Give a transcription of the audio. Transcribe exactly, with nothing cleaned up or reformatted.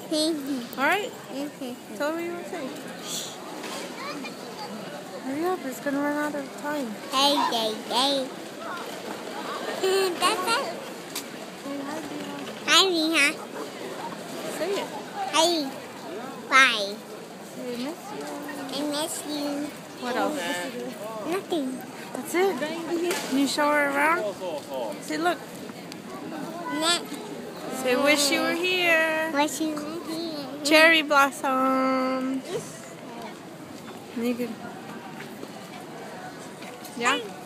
Alright? Tell her what you want to say. Hurry up, it's going to run out of time. Hey, hey, hey. That's it. Hi, Mia. Say it. Hi. Bye. Say, I miss you. I miss you. What else? Nothing. That's it? Can you show her around? Say, look. Net. Say, wish you were here. Wish you were here. Cherry blossoms. You can. Yeah?